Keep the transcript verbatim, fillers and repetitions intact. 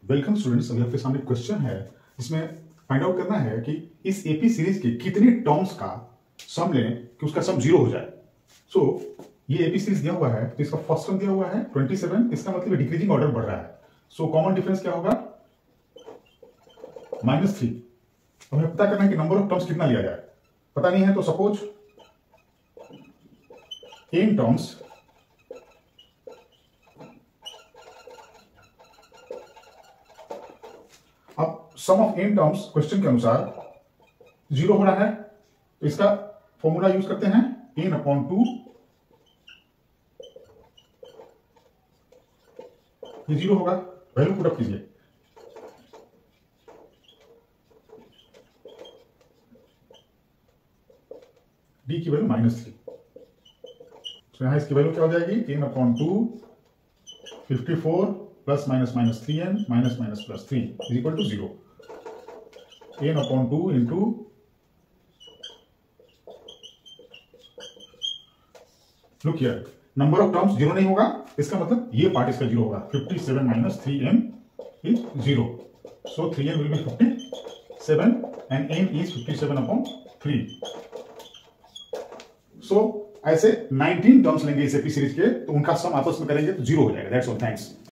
Welcome students, अभी आपके सामने क्वेश्चन है जिसमें फाइंड आउट करना है कि इस एपी सीरीज के कितने टर्म्स का सम लें कि उसका सम जीरो हो जाए। सो so, ये एपी सीरीज दिया हुआ है तो इसका फर्स्ट टर्म दिया हुआ है सत्ताईस, इसका मतलब डिक्रीजिंग ऑर्डर बढ़ रहा है। सो कॉमन डिफरेंस क्या होगा? Minus three. हमें पता करना है कि नंबर ऑफ टर्म्स कितना लिया जाए। पता नहीं है तो सपोज एन टर्म्स अब sum of n terms question के अनुसार जीरो हो रहा है तो इसका फॉर्मूला यूज करते हैं एन अपॉन टू। ये जीरो होगा, वैल्यू पुट अप कीजिए। डी की वैल्यू माइनस थ्री, तो यहां इसकी वैल्यू क्या हो जाएगी? N upon two fifty four plus minus minus three n minus minus plus three is equal to zero. N upon two into look here, number of terms zero नहीं होगा, इसका मतलब ये पार्ट इसका जीरो होगा। Fifty seven minus three n is zero, so three n will be fifty seven and n is fifty seven upon three. So ऐसे nineteen terms लेंगे इस एपी सीरीज के, तो उनका सम आपस में करेंगे तो जीरो हो जाएगा। That's all, thanks.